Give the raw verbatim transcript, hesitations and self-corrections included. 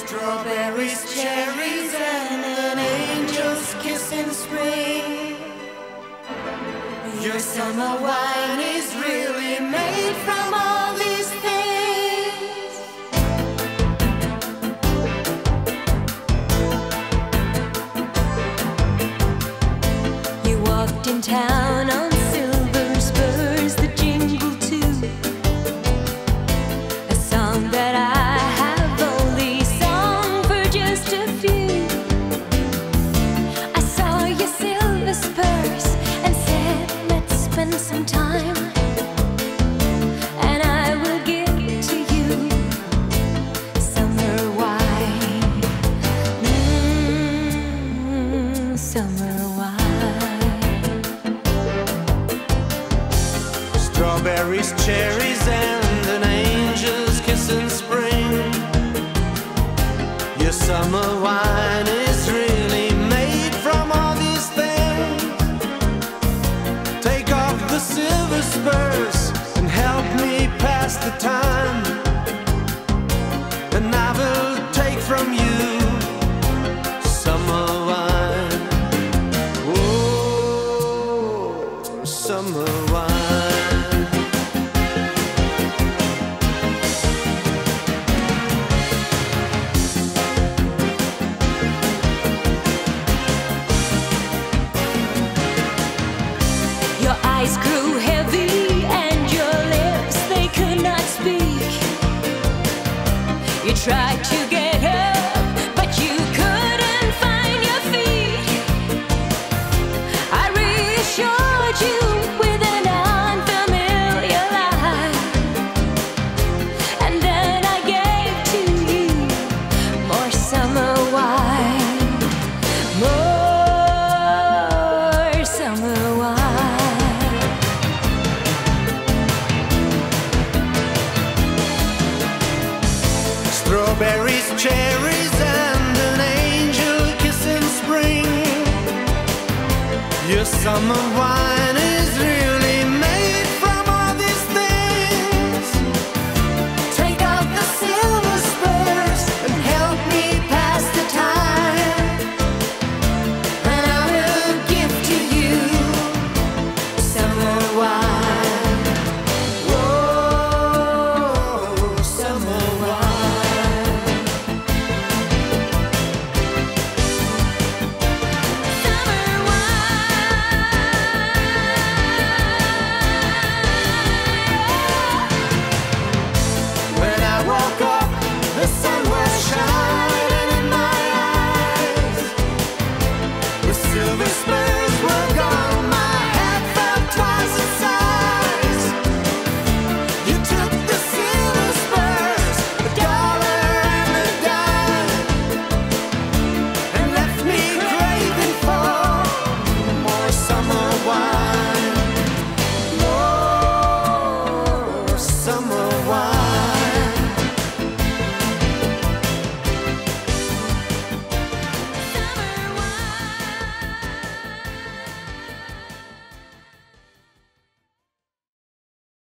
Strawberries, cherries, and an angel's kiss in spring. Your summer wine is really made from all these things. You walked in town on silver spurs that jingle too. A song that I have only sung for just a few. I saw your silver spurs and said, let's spend some time, and I will give to you summer wine. Mm, summer wine. Strawberries, cherries, and an angel's kiss in spring. Your summer wine is really made from all these things. Take off the silver spurs and help me pass the time, and I will take from you summer wine. Oh, summer wine. Your eyes grew heavy and your lips, they could not speak. You tried to get up, but you couldn't find your feet. I reassured you with an unfamiliar lie, and then I gave to you more summer wine, more summer wine. Strawberries, cherries, and an angel kiss in spring. Your summer wine